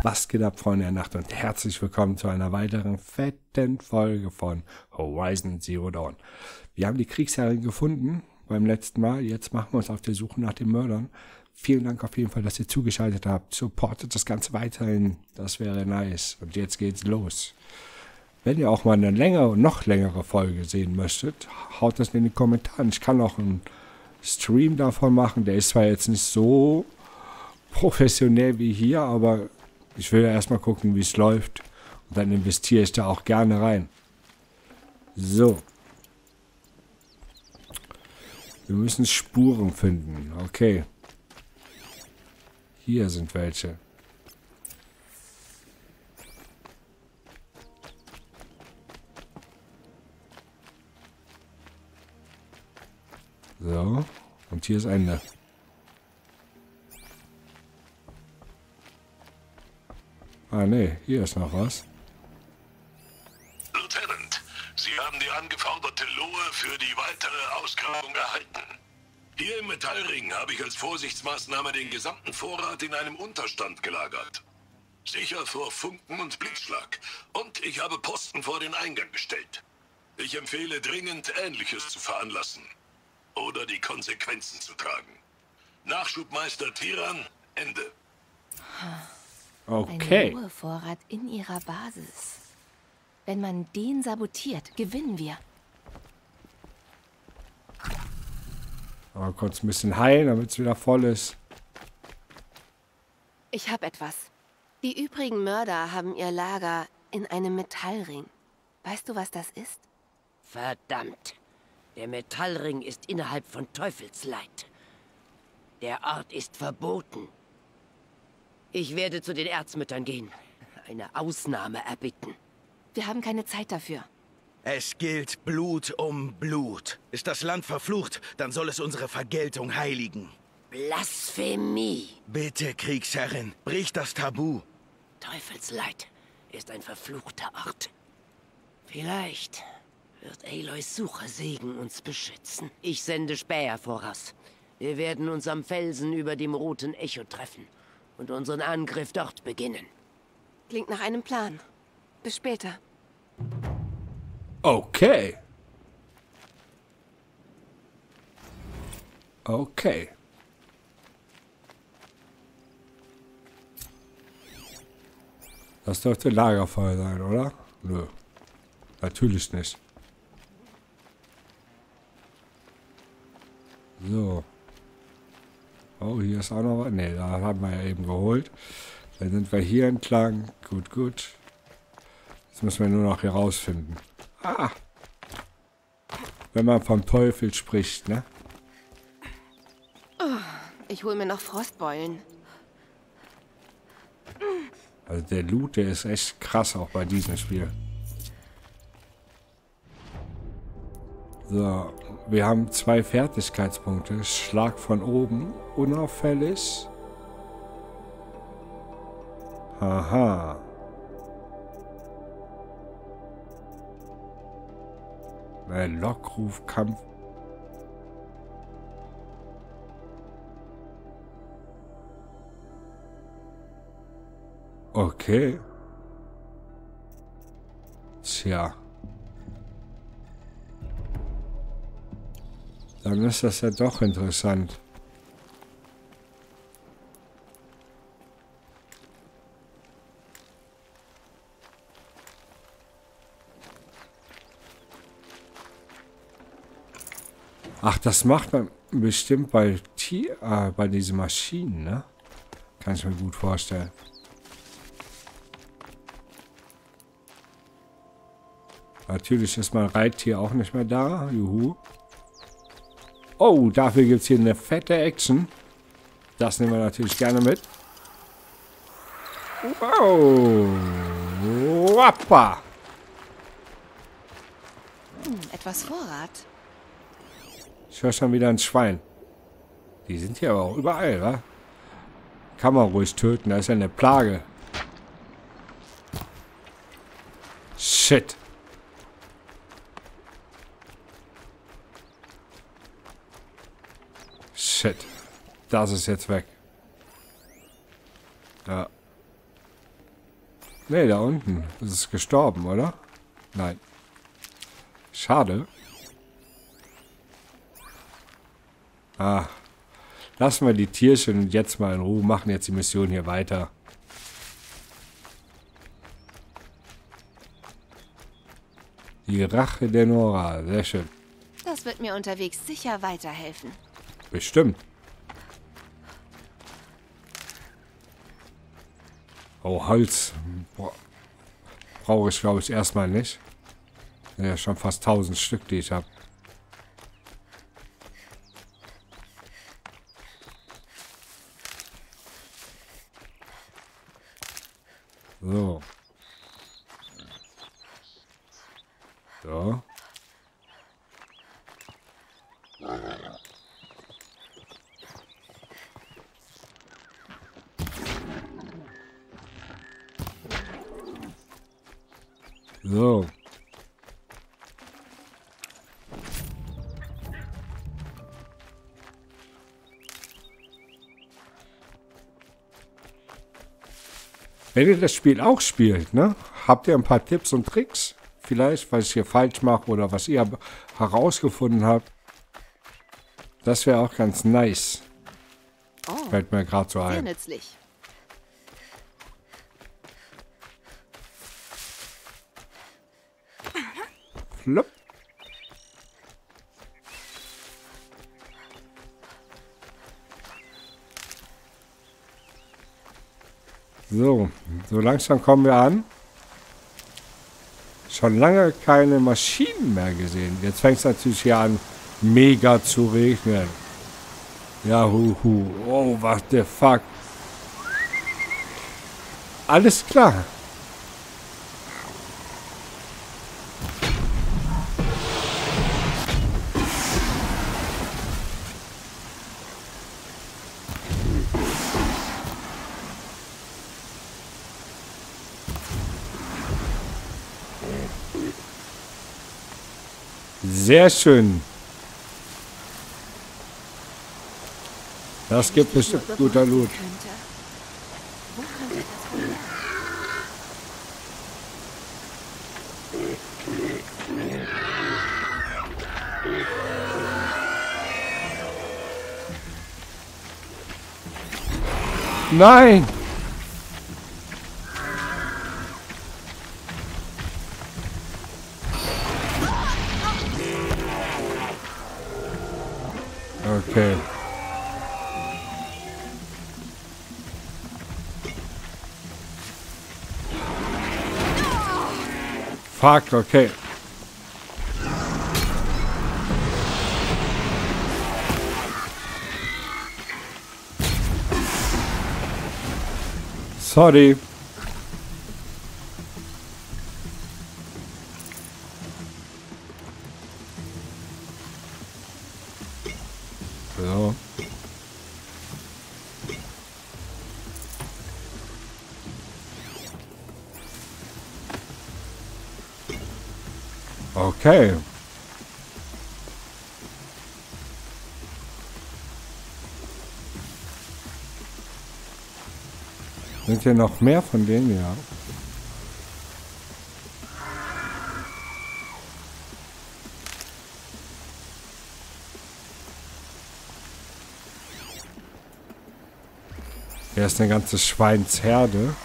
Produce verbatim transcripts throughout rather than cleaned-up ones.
Was geht ab, Freunde der Nacht, und herzlich willkommen zu einer weiteren fetten Folge von Horizon Zero Dawn. Wir haben die Kriegsherrin gefunden beim letzten Mal, jetzt machen wir uns auf der Suche nach den Mördern. Vielen Dank auf jeden Fall, dass ihr zugeschaltet habt. Supportet das Ganze weiterhin, das wäre nice. Und jetzt geht's los. Wenn ihr auch mal eine längere, noch längere Folge sehen möchtet, haut das in die Kommentare. Ich kann auch einen Stream davon machen, der ist zwar jetzt nicht so professionell wie hier, aber ich will ja erstmal gucken, wie es läuft. Und dann investiere ich da auch gerne rein. So. Wir müssen Spuren finden. Okay. Hier sind welche. So. Und hier ist Ende. Ah, ne, hier ist noch was. Lieutenant, Sie haben die angeforderte Lohe für die weitere Ausgrabung erhalten. Hier im Metallring habe ich als Vorsichtsmaßnahme den gesamten Vorrat in einem Unterstand gelagert. Sicher vor Funken und Blitzschlag. Und ich habe Posten vor den Eingang gestellt. Ich empfehle dringend, Ähnliches zu veranlassen. Oder die Konsequenzen zu tragen. Nachschubmeister Tiran, Ende. Okay. Ein Ruhevorrat in ihrer Basis. Wenn man den sabotiert, gewinnen wir. Aber kurz ein bisschen heilen, damit es wieder voll ist. Ich habe etwas. Die übrigen Mörder haben ihr Lager in einem Metallring. Weißt du, was das ist? Verdammt. Der Metallring ist innerhalb von Teufelsleid. Der Ort ist verboten. Ich werde zu den Erzmüttern gehen. Eine Ausnahme erbitten. Wir haben keine Zeit dafür. Es gilt Blut um Blut. Ist das Land verflucht, dann soll es unsere Vergeltung heiligen. Blasphemie. Bitte, Kriegsherrin, brich das Tabu. Teufelsleid ist ein verfluchter Ort. Vielleicht wird Aloys Suchersegen uns beschützen. Ich sende Späher voraus. Wir werden uns am Felsen über dem Roten Echo treffen und unseren Angriff dort beginnen. Klingt nach einem Plan. Bis später. Okay. Okay. Das dürfte Lagerfeuer sein, oder? Nö. Natürlich nicht. So. Oh, hier ist auch noch was. Ne, da haben wir ja eben geholt. Dann sind wir hier entlang. Gut, gut. Jetzt müssen wir nur noch hier rausfinden. Ah! Wenn man vom Teufel spricht, ne? Ich hole mir noch Frostbeulen. Also der Loot, der ist echt krass auch bei diesem Spiel. So, wir haben zwei Fertigkeitspunkte. Schlag von oben, unauffällig. Aha. Ein Lockrufkampf. Okay. Tja. Dann ist das ja doch interessant. Ach, das macht man bestimmt bei Tier, äh, bei diesen Maschinen, ne? Kann ich mir gut vorstellen. Natürlich ist mein Reittier auch nicht mehr da. Juhu. Oh, dafür gibt es hier eine fette Action. Das nehmen wir natürlich gerne mit. Wow. Wappa. Hm, etwas Vorrat. Ich höre schon wieder ein Schwein. Die sind hier aber auch überall, wa? Kann man ruhig töten, da ist ja eine Plage. Shit. Shit. Das ist jetzt weg. Ja. Ne, da unten. Das ist gestorben, oder? Nein. Schade. Ah. Lassen wir die Tierchen jetzt mal in Ruhe. Machen jetzt die Mission hier weiter. Die Rache der Nora. Sehr schön. Das wird mir unterwegs sicher weiterhelfen. Bestimmt. Oh, Holz. Brauche ich, glaube ich, erstmal nicht. Ja, schon fast tausend Stück, die ich habe. So. So. So. Wenn ihr das Spiel auch spielt, ne? Habt ihr ein paar Tipps und Tricks? Vielleicht, was ich hier falsch mache oder was ihr herausgefunden habt. Das wäre auch ganz nice. Oh, fällt mir gerade so sehr ein. nützlich. Flop. So, so langsam kommen wir an. Schon lange keine Maschinen mehr gesehen. Jetzt fängt es natürlich hier an, mega zu regnen. Ja, hu, hu. Oh, what the fuck. Alles klar. Sehr schön. Das gibt bestimmt guter Loot. Wo könnte das wohl sein? Nein! Okay. Fuck, okay. Sorry. So. Okay. Sind hier noch mehr von denen, ja? Hier ist eine ganze Schweinsherde.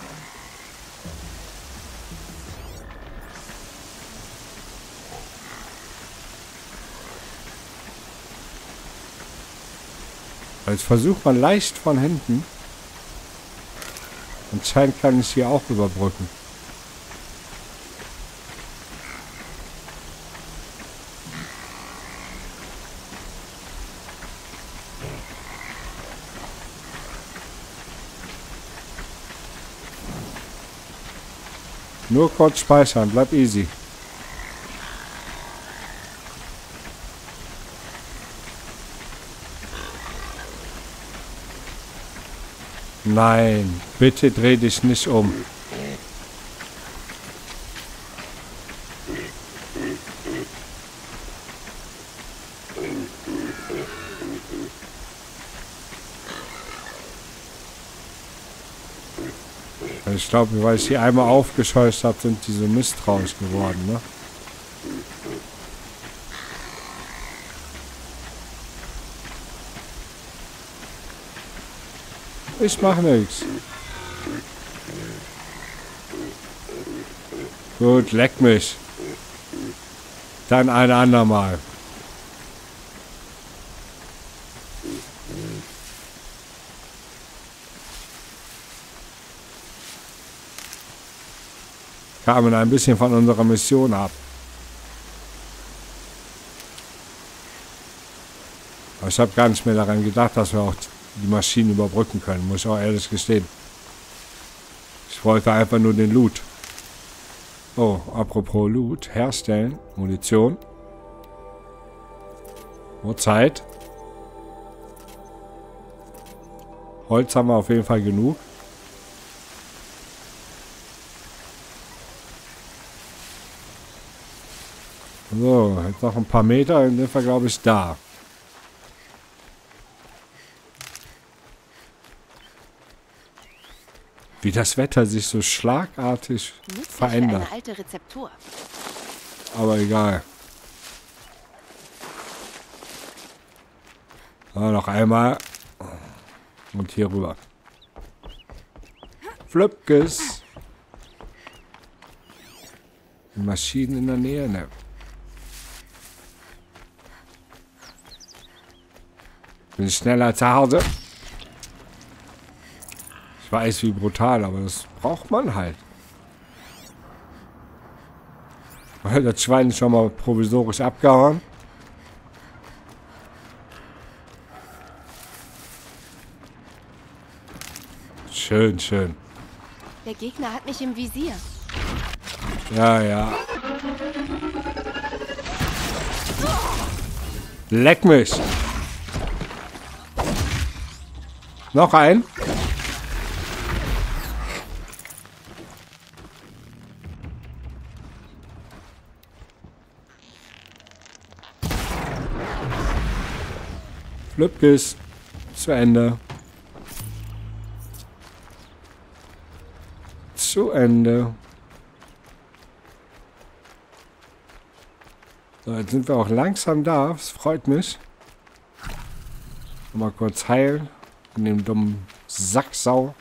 Jetzt versucht man leicht von hinten. Anscheinend kann ich hier auch überbrücken. Nur kurz speichern, bleib easy. Nein, bitte dreh dich nicht um. Ich glaube, weil ich die einmal aufgescheucht habe, sind die so misstrauisch geworden, ne? Ich mach nichts. Gut, leck mich. Dann ein andermal. Kamen ein bisschen von unserer Mission ab. Aber ich habe gar nicht mehr daran gedacht, dass wir auch die Maschinen überbrücken können, muss ich auch ehrlich gestehen. Ich wollte einfach nur den Loot. Oh, apropos Loot, herstellen, Munition. Uhrzeit. Holz haben wir auf jeden Fall genug. So, jetzt noch ein paar Meter, dann sind wir, glaube ich, da. Wie das Wetter sich so schlagartig verändert. Eine alte Rezeptur. Aber egal. So, noch einmal. Und hier rüber. Flöpkes. Maschinen in der Nähe, ne? Bin ich schneller als der Hase. Ich weiß, wie brutal, aber das braucht man halt. Das Schwein ist schon mal provisorisch abgehauen. Schön, schön. Der Gegner hat mich im Visier. Ja, ja. Leck mich. Noch ein. Flöpkes. Zu Ende. Zu Ende. So, jetzt sind wir auch langsam da. Das freut mich. Mal kurz heilen. In dem dummen Sacksau.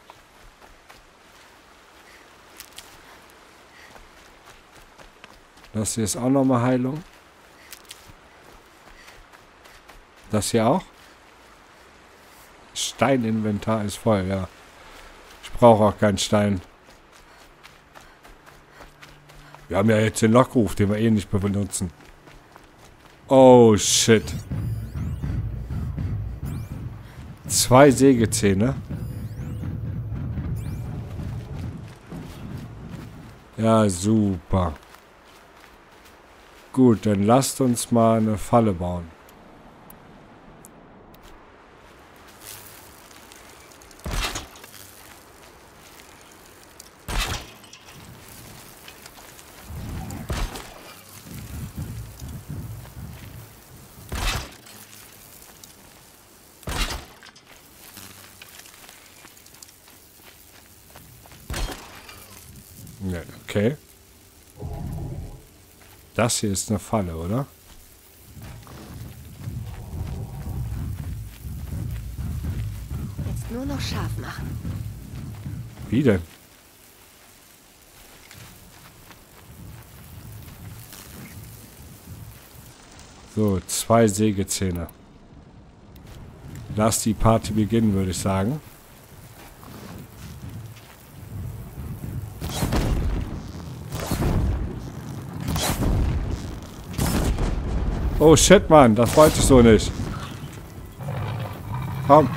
Das hier ist auch nochmal Heilung. Das hier auch. Steininventar ist voll, ja. Ich brauche auch keinen Stein. Wir haben ja jetzt den Lockruf, den wir eh nicht mehr benutzen. Oh, shit. Zwei Sägezähne. Ja, super. Gut, dann lasst uns mal eine Falle bauen. Ja, okay. Das hier ist eine Falle, oder? Jetzt nur noch scharf machen. Wie denn? So, zwei Sägezähne. Lass die Party beginnen, würde ich sagen. Oh shit, Mann, das wollte ich so nicht. Komm.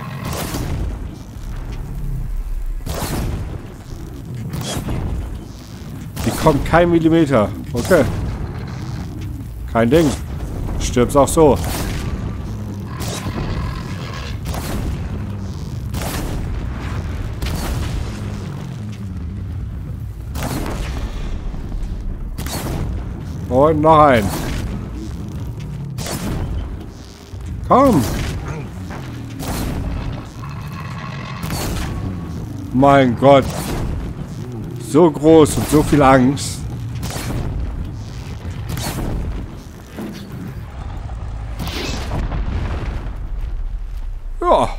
Die kommt kein Millimeter. Okay. Kein Ding. Stirbst auch so. Und noch ein. Komm! Mein Gott! so groß und so viel Angst. Ja.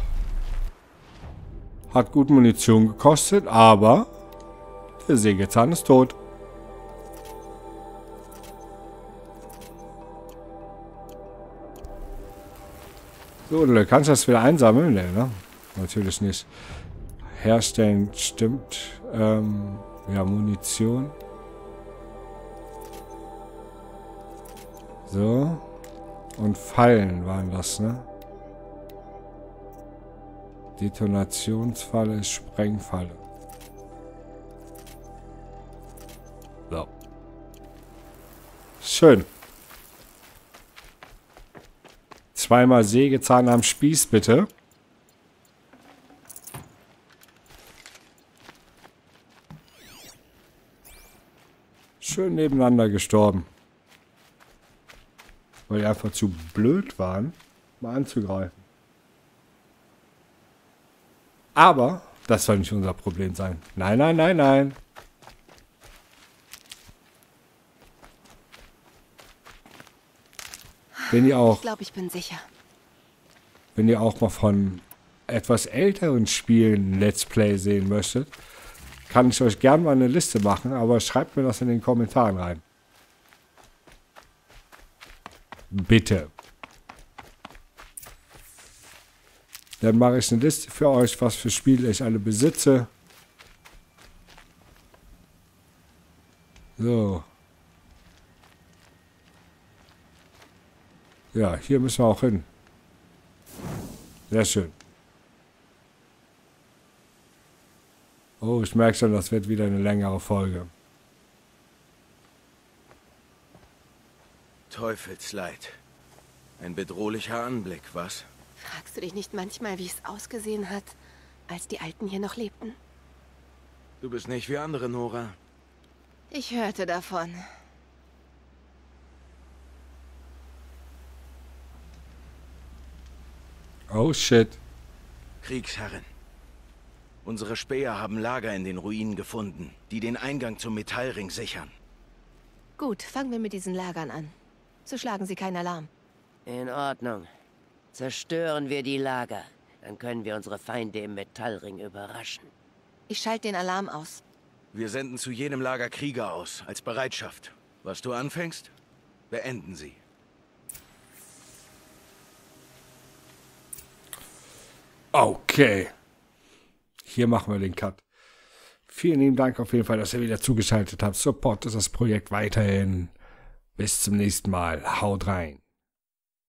Hat gut Munition gekostet, aber der Sägezahn ist tot. So, du kannst das wieder einsammeln? Nee, ne? Natürlich nicht. Herstellen stimmt. Ähm, ja, Munition. So. Und Fallen waren das, ne? Detonationsfalle, Sprengfalle. So. Schön. Zweimal Sägezahn am Spieß, bitte. Schön nebeneinander gestorben. Weil die einfach zu blöd waren, mal anzugreifen. Aber das soll nicht unser Problem sein. Nein, nein, nein, nein. Wenn ihr auch, Ich glaube, ich bin sicher. wenn ihr auch mal von etwas älteren Spielen Let's Play sehen möchtet, kann ich euch gerne mal eine Liste machen, aber schreibt mir das in den Kommentaren rein. Bitte. Dann mache ich eine Liste für euch, was für Spiele ich alle besitze. So. Ja, hier müssen wir auch hin. Sehr schön. Oh, ich merke schon, das wird wieder eine längere Folge. Teufelsleid. Ein bedrohlicher Anblick, was? Fragst du dich nicht manchmal, wie es ausgesehen hat, als die Alten hier noch lebten? Du bist nicht wie andere, Nora. Ich hörte davon. Oh shit. Kriegsherrin. Unsere Späher haben Lager in den Ruinen gefunden, die den Eingang zum Metallring sichern. Gut, fangen wir mit diesen Lagern an. So schlagen sie keinen Alarm. In Ordnung. Zerstören wir die Lager. Dann können wir unsere Feinde im Metallring überraschen. Ich schalte den Alarm aus. Wir senden zu jedem Lager Krieger aus, als Bereitschaft. Was du anfängst, beenden sie. Okay. Hier machen wir den Cut. Vielen lieben Dank auf jeden Fall, dass ihr wieder zugeschaltet habt. Supportet das Projekt weiterhin. Bis zum nächsten Mal. Haut rein.